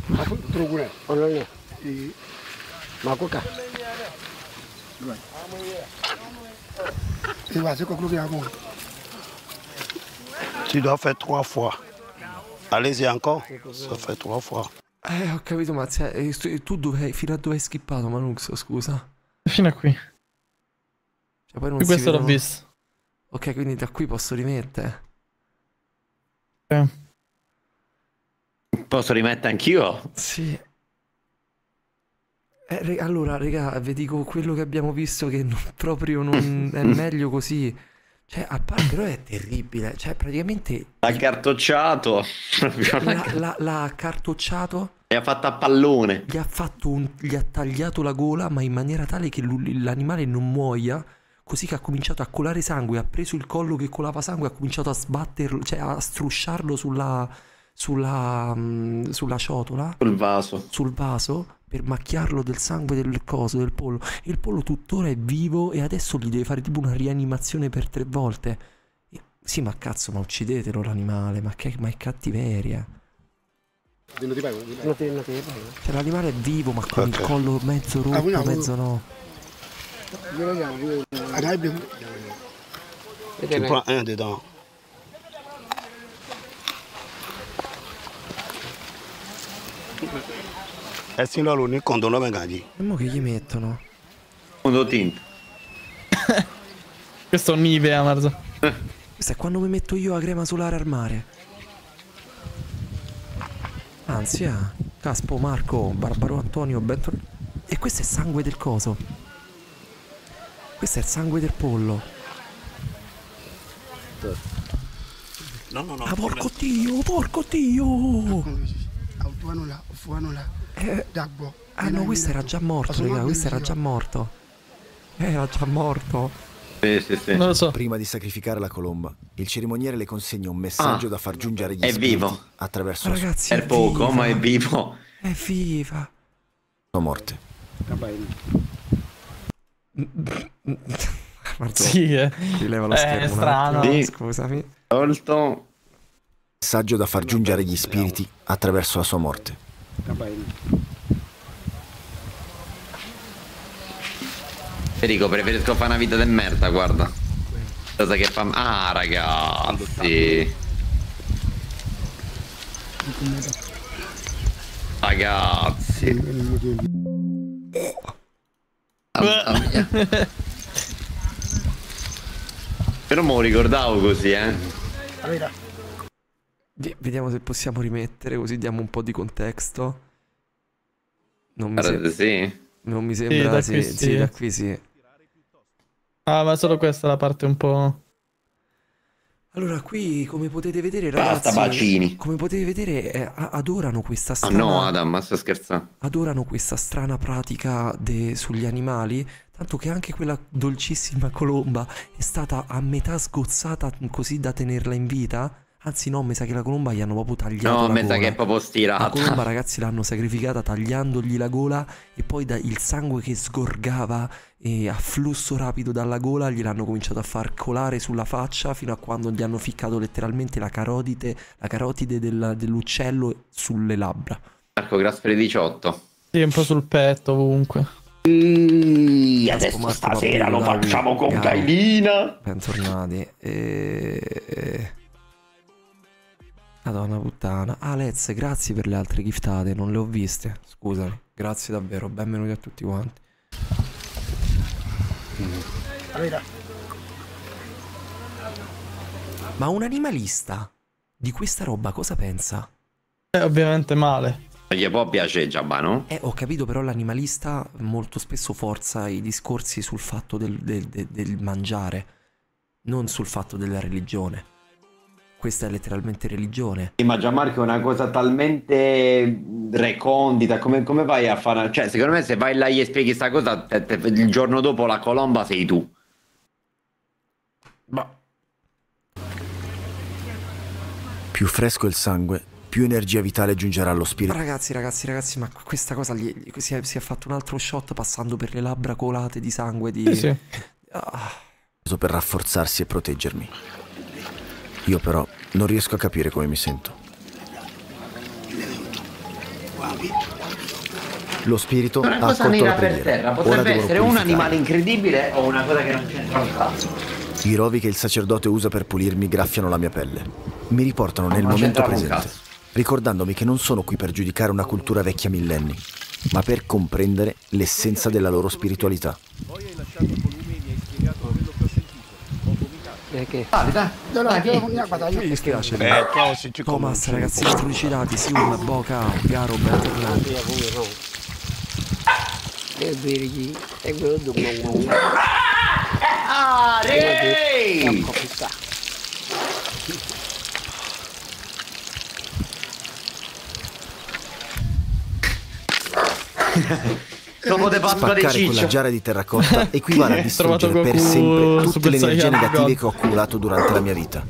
Tu dois faire trois fois. Allez-y encore. Ça fait trois fois. Eh, ho capito, ma eh, tu dove, fino a dove hai skippato, Manux, scusa? Fino a qui. Cioè, poi non Qui si questo l'ho vedono... visto. Ok, quindi da qui posso rimettere. Eh. Posso rimettere anch'io? Sì. Eh, re- allora, raga, vi dico quello che abbiamo visto che non, proprio non è meglio così. Cioè, a parte, però è terribile. Cioè, praticamente... L'ha cartocciato. L'ha accartocciato. E ha fatto a pallone. Gli ha fatto un... Gli ha tagliato la gola, ma in maniera tale che l'animale non muoia. Così che ha cominciato a colare sangue. Ha preso il collo che colava sangue e ha cominciato a sbatterlo, cioè a strusciarlo sulla... Sulla... Sulla ciotola. Sul vaso. Sul vaso. Per macchiarlo del sangue del coso, del pollo. Il pollo tuttora è vivo e adesso gli deve fare tipo una rianimazione per tre volte. E, sì, ma cazzo, ma uccidetelo l'animale, ma che ma è cattiveria. Cioè l'animale è vivo, ma con okay. il collo mezzo rotto, mezzo no. Tu prends un dedans. E se no lo condono vengaji. E mo che gli mettono? Fondotinta. Questo è un Nivea, Marzo. Questo è quando mi metto io la crema solare al mare. Anzi, ah, Caspo, Marco, Barbaro Antonio, bentornato. E questo è sangue del coso. Questo è il sangue del pollo. No, no, no. Ah, porco Dio, porco Dio. Eh, ah no, questo era già morto, raga, questo era già morto. Era già morto. Sì, sì, sì. Non lo so. Prima di sacrificare la colomba, il cerimoniere le consegna un messaggio ah, da far giungere agli è spiriti vivo. attraverso ah, ragazzi, è, è poco, viva. ma è vivo. È viva. la sua morte. Marzo, sì, eh. rileva lo eh, schermo. È strano. Sì. Scusami. Tolto. Messaggio da far giungere agli spiriti attraverso la sua morte. Federico, preferisco fare una vita di merda, guarda. Cosa che fa... Ah, ragazzi. Ragazzi. Mamma mia. Però me lo ricordavo così, eh. Vediamo se possiamo rimettere, così diamo un po' di contesto. Non mi, Guarda, sì. non mi sembra, sì, da qui sì, sì. sì, da qui sì. Ah, ma solo questa è la parte un po'... Allora, qui come potete vedere, Basta ragazzi, bacini. come potete vedere, eh, a- adorano questa Ah strana... no, Adam, ma sto scherzando. adorano questa strana pratica de- sugli animali, tanto che anche quella dolcissima colomba è stata a metà sgozzata così da tenerla in vita. Anzi no, mi sa che la colomba gli hanno proprio tagliato No, la mi sa gola. che è proprio La stirata. colomba, ragazzi, l'hanno sacrificata tagliandogli la gola e poi da- il sangue che sgorgava e a flusso rapido dalla gola gliel'hanno cominciato a far colare sulla faccia fino a quando gli hanno ficcato letteralmente la carotide, la carotide del- dell'uccello sulle labbra. Marco Grasperi diciotto. Sì, un po' sul petto ovunque. Sì, Casco, adesso Marco, stasera Fabio, lo Davide, facciamo con Garo. Cailina. Bentornati. E... Madonna puttana. Alex, grazie per le altre giftate, non le ho viste. Scusami. Grazie davvero, benvenuti a tutti quanti. Ma un animalista di questa roba cosa pensa? Eh, ovviamente male. Non gli può piacere Giabba, no? Eh, ho capito, però l'animalista molto spesso forza i discorsi sul fatto del, del- del- del mangiare, non sul fatto della religione. Questa è letteralmente religione. Sì, ma Gianmarco è una cosa talmente recondita, come, come vai a fare? Cioè, secondo me se vai là e gli spieghi sta cosa, te- te- il giorno dopo la colomba sei tu. Ma Più fresco il sangue, più energia vitale giungerà allo spirito ragazzi, ragazzi, ragazzi, ma questa cosa gli, gli- si, è, si è fatto un altro shot passando per le labbra colate di sangue di... Sì, sì. Ah, per rafforzarsi e proteggermi. Io però non riesco a capire come mi sento. Lo spirito Una ha cosa accolto la nera per preghiera. terra, Ora potrebbe devono essere un purificare. animale incredibile o una cosa che non c'entra un cazzo. I rovi che il sacerdote usa per pulirmi graffiano la mia pelle. Mi riportano nel Non momento c'entrava un presente, cazzo. ricordandomi che non sono qui per giudicare una cultura vecchia millenni, ma per comprendere l'essenza della loro spiritualità. Dai, dai. mi dispiace. Eh, cose ci Thomas, conoscono. ragazzi, trucidati, Sium, Boca, Garo, bentornati. Ah, Ray! Dopo te Pasqua di Spaccare quella Ciccio. giara di terracotta equivale a distruggere Trovato per Goku sempre tutte Super le energie Saiyan negative God. che ho accumulato durante la mia vita.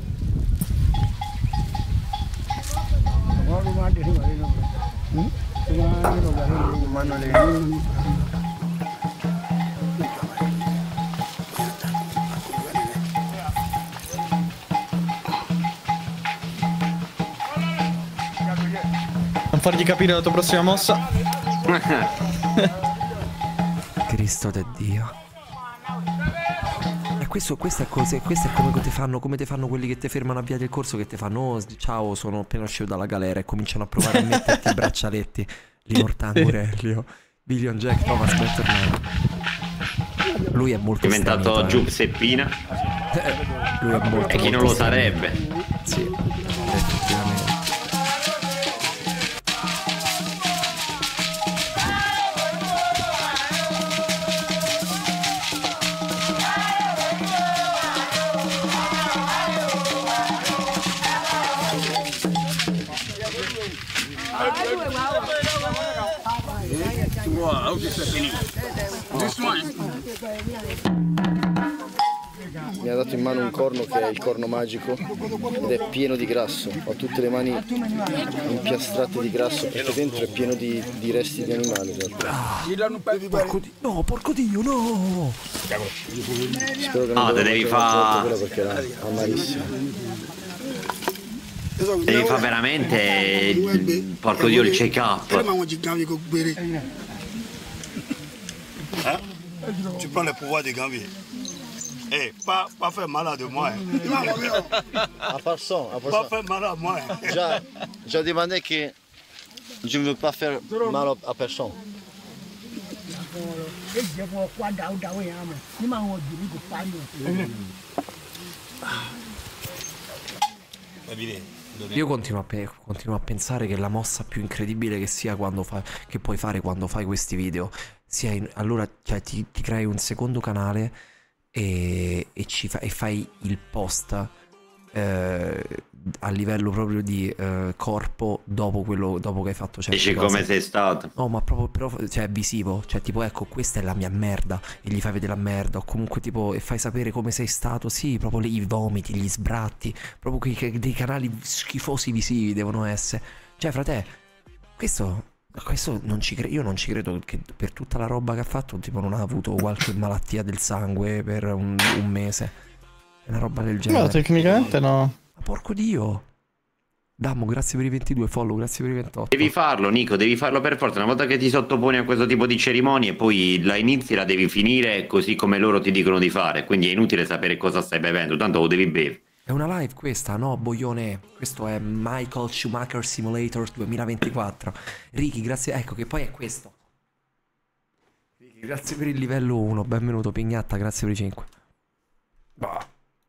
Non fargli capire la tua prossima mossa. Cristo de Dio. E questo, questa è cose, questo è come te fanno, come te fanno quelli che ti fermano a via del corso, che ti fanno "Oh, ciao, sono appena uscito dalla galera", e cominciano a provare a metterti i braccialetti. Lino Tangurellio, Billion Jack, Thomas, bentornato. Lui è molto È diventato stranito, Giù eh. Seppina. Lui è molto E chi non molto lo stranito. sarebbe? Sì, effettivamente. Mi ha dato in mano un corno che è il corno magico ed è pieno di grasso. Ho tutte le mani impiastrate di grasso perché dentro è pieno di, di resti di animali. Porco Dio, no, porco Dio, no! Spero che non No, te devo devi mangiare fa- troppo quella perché era amarissima. Devi fare veramente, porco Dio, il check up. Tu prends le pouvoir de Gambie. Eh, pas, pas faire mal à de moi. À part ça, à part Pas ça. faire mal à moi. Già, già demandé que je ne veux pas faire mal à personne. Io continuo a, pe- continuo a pensare che la mossa più incredibile che sia quando fa- che puoi fare quando fai questi video sia in- allora cioè, ti, ti crei un secondo canale e, e, ci fa- e fai il post eh, a livello proprio di eh, corpo dopo quello dopo che hai fatto certe Dici cose. come sei stato. No, ma proprio però, cioè visivo, cioè tipo ecco questa è la mia merda e gli fai vedere la merda o comunque tipo e fai sapere come sei stato, sì, proprio lì i vomiti, gli sbratti, proprio quei, che- dei canali schifosi visivi devono essere. Cioè frate, questo, questo non ci credo, io non ci credo che per tutta la roba che ha fatto tipo non ha avuto qualche malattia del sangue per un, un mese, una roba del genere. No, tecnicamente no. Ma porco Dio. Dammo, grazie per i ventidue follow, grazie per i ventotto. Devi farlo, Nico, devi farlo per forza. Una volta che ti sottoponi a questo tipo di cerimonie, poi la inizi, la devi finire così come loro ti dicono di fare. Quindi è inutile sapere cosa stai bevendo, tanto lo devi bere. È una live questa, no boione? Questo è Michael Schumacher Simulator duemilaventiquattro. Ricky, grazie, ecco che poi è questo. Ricky, grazie per il livello uno, benvenuto Pignatta, grazie per i cinque. Bah.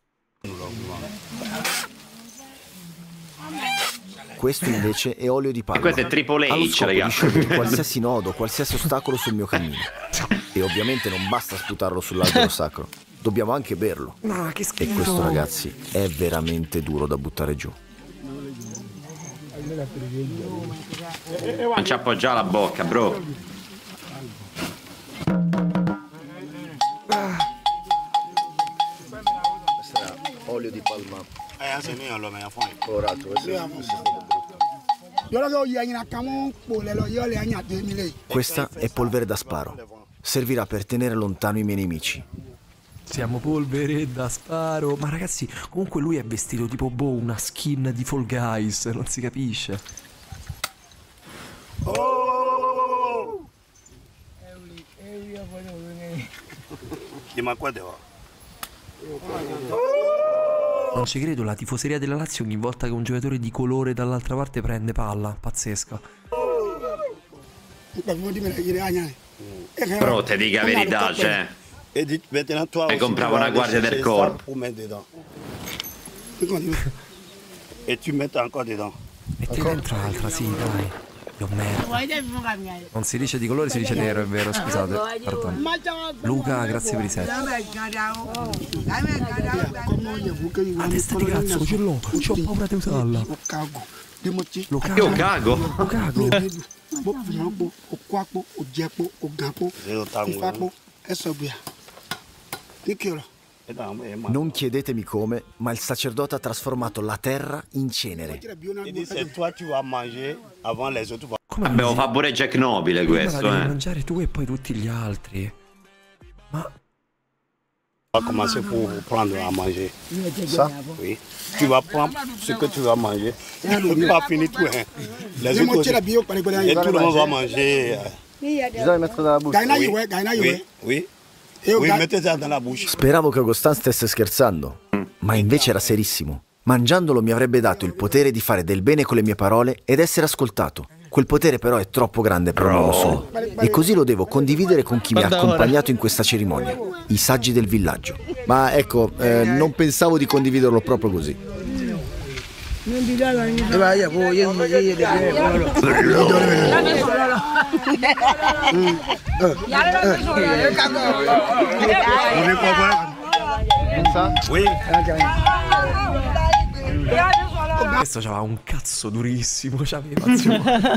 Questo invece è olio di palma. E questo è Triple Ha lo H, scopo di ragazzi. sciogliere qualsiasi nodo, qualsiasi ostacolo sul mio cammino. E ovviamente non basta sputarlo sull'albero sacro, dobbiamo anche berlo. No, che E schifo. questo, ragazzi, è veramente duro da buttare giù. Non ci appoggia la bocca, bro. Questo era olio di palma Eh, se ne allora me la fai. colorato. Questo è, questo è stato brutto. Questa è polvere da sparo. Servirà per tenere lontano i miei nemici. Siamo polvere da sparo. Ma ragazzi, comunque lui è vestito tipo boh, una skin di Fall Guys, non si capisce. Oh! Dimmi qua devo. Non ci credo, la tifoseria della Lazio ogni volta che un giocatore di colore dall'altra parte prende palla, pazzesca. Però te dica la verità, cioè. E di- maintenant toi E aussi, comprava tu vas una guardia aller del chercher ça corpo. pour mettre dedans. Et tu mets encore dedans. Metti dentro l'altra, sì, dai. Io merda. Non si dice di colore, si dice nero, è vero, scusate. Perdono. Luca, grazie per i set. La testa di cazzo, ce l'ho, c'ho paura di usarla. Lo cago. Io cago. Lo cago. Zero tango. Non chiedetemi come, ma il sacerdote ha trasformato la terra in cenere. Il dit c'est toi tu vas manger avant les autres. Come Vabbè, lo fa pure Jack Nobile prima la questo, devi eh. mangiare tu e poi tutti gli altri. Ma On va commencer pour prendre à manger. Ça, oui. Tu vas prendre ce que tu vas manger. Tu ne peux pas finir tout. Hein. Les autres aussi. Et tout le monde va manger. Bisogna mettere nella busta. Oui, oui, oui. Oui, mettez ça dans la bouche. Speravo che Augustin stesse scherzando, ma invece era serissimo. Mangiandolo mi avrebbe dato il potere di fare del bene con le mie parole ed essere ascoltato. Quel potere però è troppo grande per un uomo solo. E così lo devo condividere con chi mi ha Guarda ora. accompagnato in questa cerimonia, i saggi del villaggio. Ma ecco, eh, non pensavo di condividerlo proprio così. Oui. questo c'aveva un cazzo durissimo, c'aveva zio.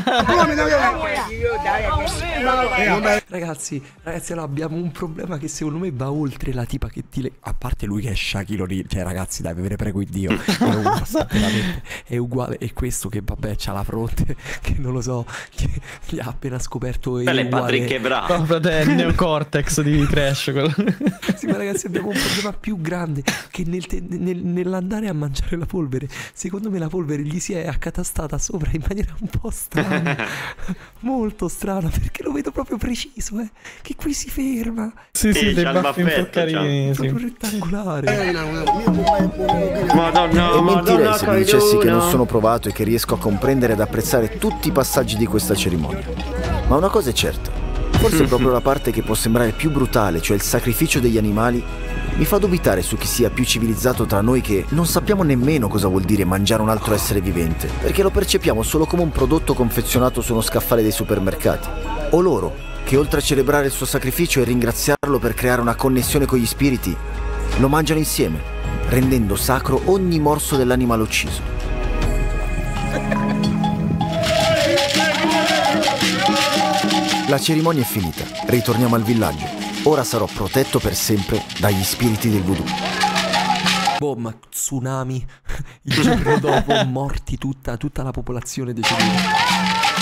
Ragazzi, ragazzi, allora abbiamo un problema che secondo me va oltre la tipa che ti le... A parte lui che è Shaquille O'Neal, cioè ragazzi, dai, ve ne prego il Dio, è uguale, veramente, è uguale. E questo che vabbè c'ha la fronte, che non lo so, che gli ha appena scoperto. Quella è Patrick Evra. No, frate, è il neocortex di Crash quello. Sì, ma ragazzi, abbiamo un problema più grande che nel te- nel- nell'andare a mangiare la polvere. Secondo me me la polvere gli si è accatastata sopra in maniera un po' strana. Molto strana, perché lo vedo proprio preciso, eh. Che qui si ferma. Sì, sì, dei baffi un po' carini, sì. Proprio rettangolare. Madonna, E mentirei Madonna, se vi dicessi che non no. sono provato e che riesco a comprendere ed apprezzare tutti i passaggi di questa cerimonia. Ma una cosa è certa, forse proprio la parte che può sembrare più brutale, cioè il sacrificio degli animali, mi fa dubitare su chi sia più civilizzato tra noi che non sappiamo nemmeno cosa vuol dire mangiare un altro essere vivente, perché lo percepiamo solo come un prodotto confezionato su uno scaffale dei supermercati. O loro, che oltre a celebrare il suo sacrificio e ringraziarlo per creare una connessione con gli spiriti, lo mangiano insieme, rendendo sacro ogni morso dell'animale ucciso. La cerimonia è finita, ritorniamo al villaggio. Ora sarò protetto per sempre dagli spiriti del voodoo. Boom, tsunami. Il giorno dopo, morti tutta, tutta la popolazione deceduta.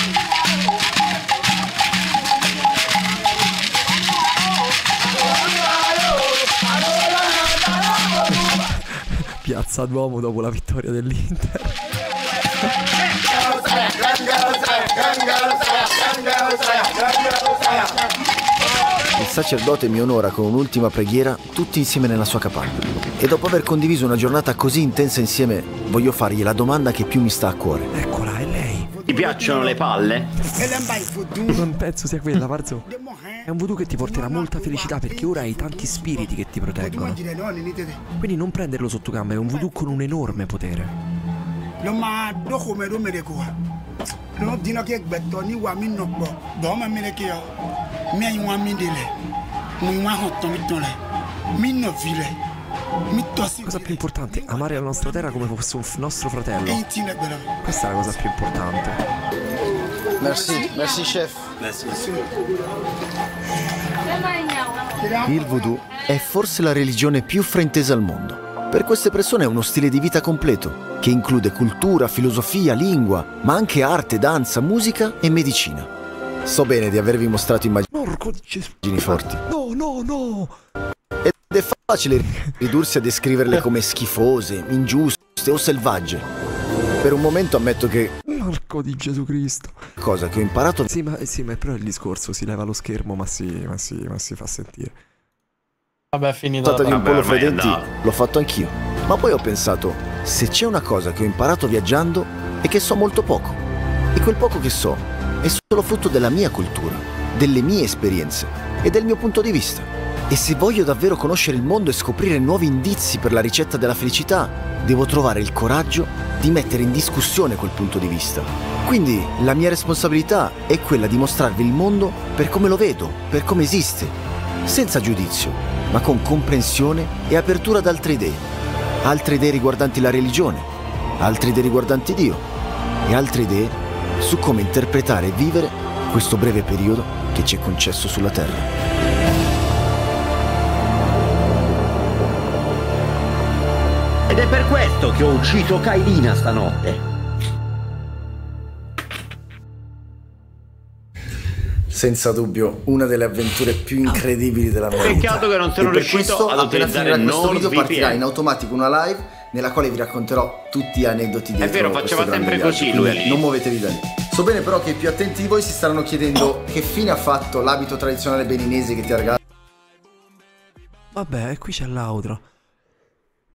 Piazza Duomo dopo la vittoria dell'Inter. Il sacerdote mi onora con un'ultima preghiera tutti insieme nella sua capanna. E dopo aver condiviso una giornata così intensa insieme, voglio fargli la domanda che più mi sta a cuore. Eccola, è lei. Ti piacciono le palle? Non penso sia quella, Parzo. È un voodoo che ti porterà molta felicità perché ora hai tanti spiriti che ti proteggono. Quindi non prenderlo sotto gamba, è un voodoo con un enorme potere. Cosa più importante, amare la nostra terra come fosse un nostro fratello. Questa è la cosa più importante. Merci, merci chef. Il voodoo è forse la religione più fraintesa al mondo. Per queste persone è uno stile di vita completo, che include cultura, filosofia, lingua, ma anche arte, danza, musica e medicina. So bene di avervi mostrato immagini forti. No, no, no! Ed è facile ridursi a descriverle come schifose, ingiuste o selvagge. Per un momento ammetto che... Marco di Gesù Cristo. Cosa che ho imparato... Sì, ma, sì, ma però il discorso si leva lo schermo, ma si, ma si, ma si fa sentire. Vabbè, è finito. Stata di un Vabbè, pollo fra i ormai è denti, andato. l'ho fatto anch'io. Ma poi ho pensato, se c'è una cosa che ho imparato viaggiando è che so molto poco. E quel poco che so è solo frutto della mia cultura, delle mie esperienze e del mio punto di vista. E se voglio davvero conoscere il mondo e scoprire nuovi indizi per la ricetta della felicità, devo trovare il coraggio di mettere in discussione quel punto di vista. Quindi la mia responsabilità è quella di mostrarvi il mondo per come lo vedo, per come esiste, senza giudizio, ma con comprensione e apertura ad altre idee. Altre idee riguardanti la religione, altre idee riguardanti Dio e altre idee su come interpretare e vivere questo breve periodo che ci è concesso sulla Terra. Ed è per questo che ho ucciso Kailina stanotte. Senza dubbio, una delle avventure più incredibili della mia vita. Peccato che non sono E per riuscito questo, ad appena utilizzare finirà questo video NordVPN. partirà in automatico una live nella quale vi racconterò tutti gli aneddoti dietro vero, questo faceva grande sempre viaggio, così lui quindi all'inizio. non muovetevi da lì. So bene però che i più attenti di voi si staranno chiedendo che fine ha fatto l'abito tradizionale beninese che ti ha regalato. Vabbè, qui c'è l'outro.